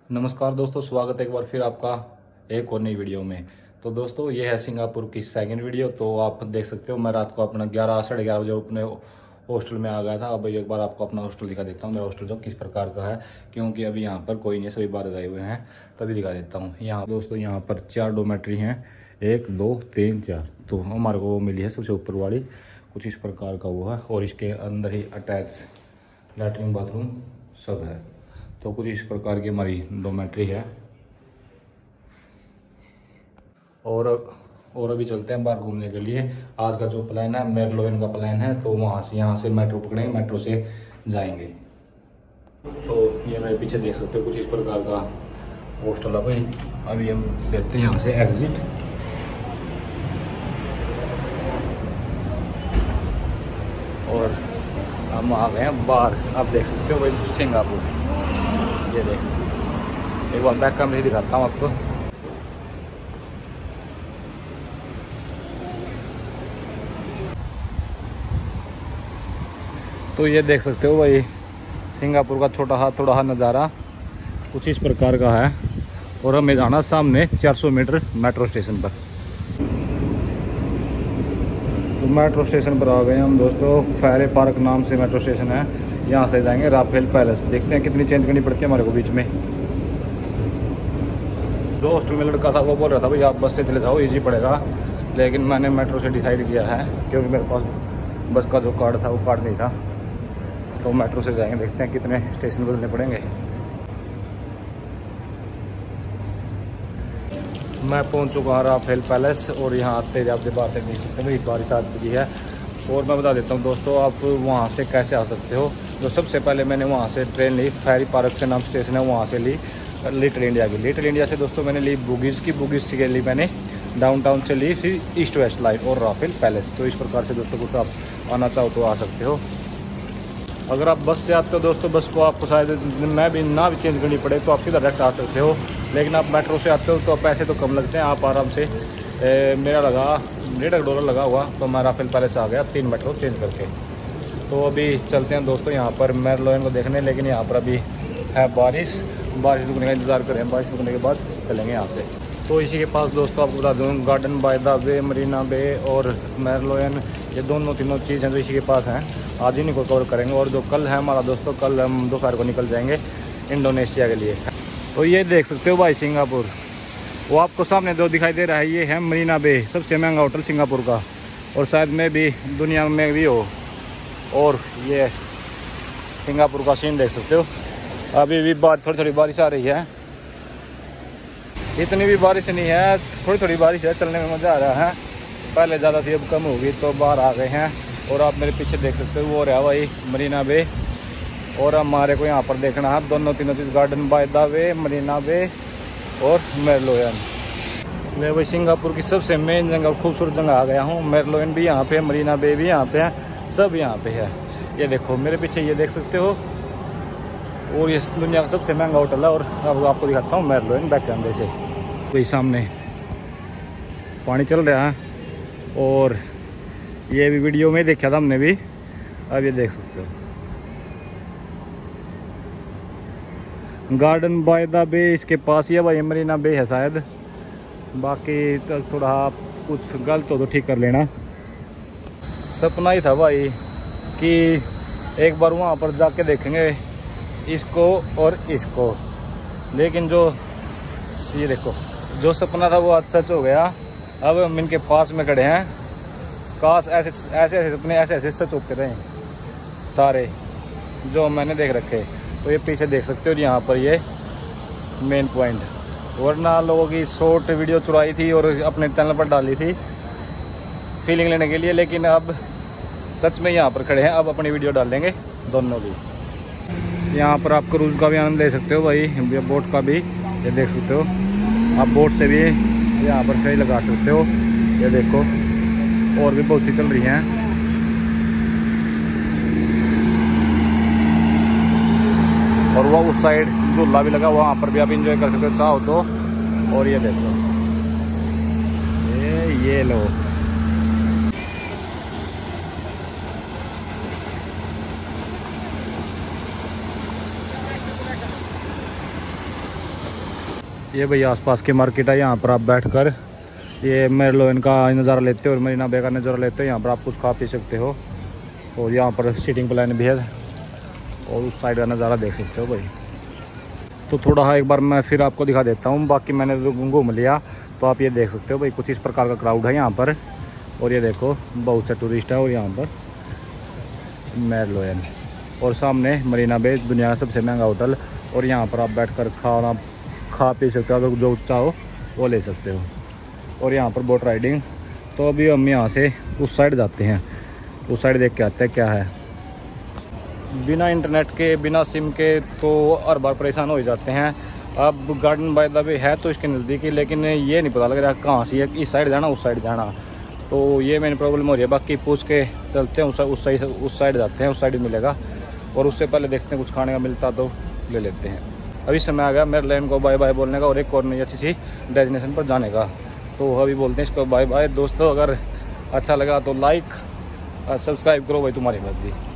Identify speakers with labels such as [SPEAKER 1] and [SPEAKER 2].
[SPEAKER 1] नमस्कार दोस्तों, स्वागत है एक बार फिर आपका एक और नई वीडियो में। तो दोस्तों ये है सिंगापुर की सेकंड वीडियो। तो आप देख सकते हो मैं रात को अपना 11 साढ़े 11 बजे अपने हॉस्टल में आ गया था। अब एक बार आपको अपना हॉस्टल दिखा देता हूँ, मेरा हॉस्टल जो किस प्रकार का है, क्योंकि अभी यहाँ पर कोई नहीं, सभी बाहर गए हुए हैं। तभी दिखा देता हूँ। यहाँ दोस्तों यहाँ पर 4 डोमेट्री हैं, 1 2 3 4। तो हमारे को वो मिली है सबसे ऊपर वाली, कुछ इस प्रकार का वो है। और इसके अंदर ही अटैच लैट्रिन बाथरूम सब है। तो कुछ इस प्रकार की हमारी डोमेट्री है। और अभी चलते हैं बाहर घूमने के लिए। आज का जो प्लान है मैरलोइन का प्लान है, तो यहाँ से मेट्रो पकड़ेंगे, मेट्रो से जाएंगे। तो ये मेरे पीछे देख सकते हो कुछ इस प्रकार का हॉस्टल है भाई। अभी हम लेते हैं यहाँ से एग्जिट। और हम आ गए हैं बाहर। आप देख सकते हो भाई सिंगापुर। ये देख, एक बार बैक कैमरे दिखाता हूँ आपको। तो ये देख सकते हो भाई सिंगापुर का छोटा हाथ थोड़ा सा नज़ारा कुछ इस प्रकार का है। और हमें जाना सामने 400 मीटर मेट्रो स्टेशन पर। तो मेट्रो स्टेशन पर आ गए हम दोस्तों। फेरी पार्क नाम से मेट्रो स्टेशन है। यहाँ से जाएंगे राफेल पैलेस। देखते हैं कितनी चेंज करनी पड़ती है हमारे को बीच में। जो हॉस्टल में लड़का था वो बोल रहा था भाई आप बस से चले जाओ, इजी पड़ेगा। लेकिन मैंने मेट्रो से डिसाइड किया है, क्योंकि मेरे पास बस का जो कार्ड था वो कार्ड नहीं था। तो मेट्रो से जाएंगे, देखते हैं कितने स्टेशन बदलने पड़ेंगे। मैं पहुंच चुका हूँ राफेल पैलेस। और यहाँ आते आपके बात देख सकते हैं भाई बारिश आ चुकी है। और मैं बता देता हूँ दोस्तों आप वहाँ से कैसे आ सकते हो। तो सबसे पहले मैंने वहाँ से ट्रेन ली, फेरी पार्क से नाम स्टेशन है, वहाँ से ली लिटिल इंडिया की। लिटिल इंडिया से दोस्तों मैंने ली बुगीज़ की। बुगीज़ के लिए मैंने डाउनटाउन से ली, फिर ईस्ट वेस्ट लाइन और राफेल पैलेस। तो इस प्रकार से दोस्तों कुछ आप आना चाहो तो आ सकते हो। अगर आप बस से आते हो दोस्तों, बस को आपको शायद मैं भी ना भी चेंज करनी पड़े तो आप सीधा डायरेक्ट आ सकते हो। लेकिन आप मेट्रो से आते हो तो पैसे तो कम लगते हैं, आप आराम से मेरा लगा $1.5 लगा हुआ। तो मैं राफेल पैलेस आ गया 3 मेट्रो चेंज करके। तो अभी चलते हैं दोस्तों यहाँ पर मैरलोइन को देखने। लेकिन यहाँ पर अभी है बारिश रुकने का इंतज़ार करें। बारिश रुकने के बाद चलेंगे यहाँ से। तो इसी के पास दोस्तों आपको बता दूँ garden by the way, Marina Bay और मैरलोइन, ये तीनों चीज़ हैं जो इसी के पास हैं। आज ही को कवर करेंगे। और जो कल है हमारा दोस्तों, कल हम दोपहर को निकल जाएंगे इंडोनेशिया के लिए। तो ये देख सकते हो भाई सिंगापुर, वो आपको सामने जो दिखाई दे रहा है ये है मरीना बे, सबसे महंगा होटल सिंगापुर का। और शायद में भी दुनिया में भी हो। और ये सिंगापुर का सीन देख सकते हो। अभी भी थोड़ी बारिश आ रही है, इतनी भी बारिश नहीं है, थोड़ी बारिश है, चलने में मज़ा आ रहा है। पहले ज़्यादा थी, अब कम होगी। तो बाहर आ गए हैं। और आप मेरे पीछे देख सकते हो वो रहा भाई मरीना बे। और हमारे को यहाँ पर देखना है तीनों चीज़, garden by the way, Marina Bay और मैरलोइन। मैं भाई सिंगापुर की सबसे मेन जगह, खूबसूरत जगह आ गया हूँ। मैरलोइन भी यहाँ पे, मरीना बे भी यहाँ पे है, सब यहाँ पे है। ये देखो मेरे पीछे, ये देख सकते हो। और ये दुनिया का सबसे महंगा होटल है। और अब आपको दिखाता हूँ मैरलोइन बैक कैमरे से। वही सामने पानी चल रहा है। और ये भी वीडियो में देखा था हमने भी। अब ये देख सकते हो गार्डन बाय द बे, इसके पास ही है भाई मरीना बे है शायद। बाकी तो थोड़ा कुछ गलत हो तो ठीक कर लेना। सपना ही था भाई कि एक बार वहाँ पर जाके देखेंगे इसको और इसको। लेकिन जो ये देखो, जो सपना था वो आज सच हो गया। अब हम इनके पास में खड़े हैं। काश ऐसे सपने ऐसे सच होते रहे सारे जो मैंने देख रखे। तो ये पीछे देख सकते हो यहाँ पर ये मेन पॉइंट। वरना लोगों की शॉर्ट वीडियो चुराई थी और अपने चैनल पर डाली थी फीलिंग लेने के लिए। लेकिन अब सच में यहाँ पर खड़े हैं, अब अपनी वीडियो डालेंगे दोनों भी। यहाँ पर आप क्रूज़ का भी आनंद ले सकते हो भाई, बोट का भी। ये देख सकते हो आप बोट से भी यहाँ पर कहीं लगा सकते हो। ये देखो और भी बहुत सी चल रही हैं। और वो उस साइड झूला भी लगा, वहाँ पर भी आप इंजॉय कर सकते हो चाहो तो। और ये देखो ये लो ये भाई आसपास की मार्केट है, यहाँ पर आप बैठकर ये मेरलोइन का नज़ारा लेते हो और मरीना बे का नज़ारा लेते हो। यहाँ पर आप कुछ खा पी सकते हो और यहाँ पर सीटिंग प्लान भी है और उस साइड का नज़ारा देख सकते हो भाई। तो थोड़ा हाँ एक बार मैं फिर आपको दिखा देता हूँ, बाकी मैंने तो घूम लिया। तो आप ये देख सकते हो भाई कुछ इस प्रकार का क्राउड है यहाँ पर। और ये देखो बहुत से टूरिस्ट है और यहाँ पर मेरलोइन और सामने मरीना बे, दुनिया का सबसे महंगा होटल। और यहाँ पर आप बैठकर खा पी सकते हो, अगर जो चाहो वो ले सकते हो। और यहाँ पर बोट राइडिंग। तो अभी हम यहाँ से उस साइड जाते हैं, उस साइड देख के आते हैं क्या है। बिना इंटरनेट के, बिना सिम के तो हर बार परेशान हो जाते हैं। अब गार्डन बाय द वे है तो इसके नज़दीक ही, लेकिन ये नहीं पता लग रहा कहाँ से, इस साइड जाना उस साइड जाना। तो ये मेन प्रॉब्लम हो रही है। बाकी पूछ के चलते हैं, उस साइड जाते हैं, उस साइड मिलेगा। और उससे पहले देखते हैं कुछ खाने का मिलता तो ले लेते हैं। अभी समय आ गया मेरलोइन को बाय बाय बोलने का और एक और नई अच्छी सी डेस्टिनेशन पर जाने का। तो अभी बोलते हैं इसको बाय बाय। दोस्तों अगर अच्छा लगा तो लाइक सब्सक्राइब करो भाई, तुम्हारी मर्जी।